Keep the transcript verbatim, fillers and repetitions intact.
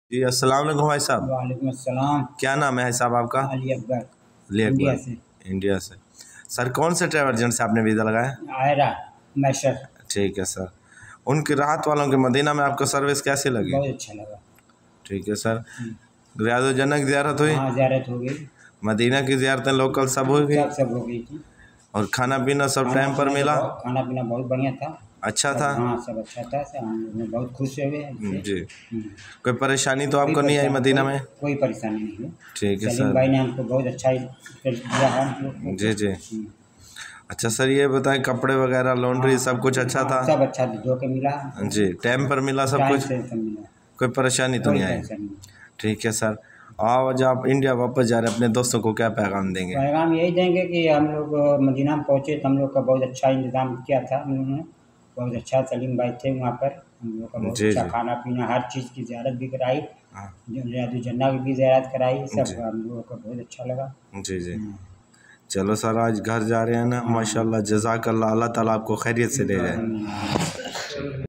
जी अस्सलाम वालेकुम भाई साहब। वालेकुम अस्सलाम। क्या नाम है भाई साहब आपका? अली अकबर। अली अकबर। इंडिया से। इंडिया से। सर कौन से ट्रैवल एजेंट से आपने वीज़ा लगाया? आयरा मैशर। ठीक है सर। उनके राहत वालों के मदीना में आपको सर्विस कैसी लगी? बहुत अच्छा लगा। ठीक है सर। रियादुल जन्नत की ज़ियारत हुई? हाँ ज़ियारत हो गई। मदीना की ज़ियारतें लोकल सब हो गई? सब सब हो गई थी। और खाना पीना सब टाइम पर मिला? खाना पीना बहुत बढ़िया था। अच्छा था? हाँ सब अच्छा था। हम लोग बहुत खुश हुए इससे। जी। कोई परेशानी तो आपको नहीं आई मदीना में? कोई परेशानी नहीं हुई। ठीक है सलीम सर। भाई ने हमको बहुत अच्छा दिया है हम लोग को। जी जी। अच्छा सर ये बताएं कपड़े वगैरह लॉन्ड्री सब कुछ अच्छा था? सब अच्छा धो के मिला। जी टाइम पर मिला सब कुछ? टाइम से मिला। कोई परेशानी तो नहीं आई? ठीक है सर। आज आप इंडिया वापस जा रहे हैं, अपने दोस्तों को क्या पैगाम देंगे? पैगाम यही देंगे कि हम लोग मदीना में पहुँचे तो हम लोग का बहुत अच्छा इंतज़ाम किया था हम लोगों ने। बहुत अच्छा सलीम भाई थे वहाँ पर। हम लोग का बहुत जी अच्छा जी। खाना पीना हर चीज़ की ज़ियारत भी कराई। हाँ। रियादुल जन्नत की भी ज़ियारत कराई। सब हम लोगों को बहुत अच्छा लगा। जी जी। चलो सर आज घर जा रहे हैं ना, माशाल्लाह जज़ाकल्लाह, अल्लाह ताला आपको खैरियत से ले जाए।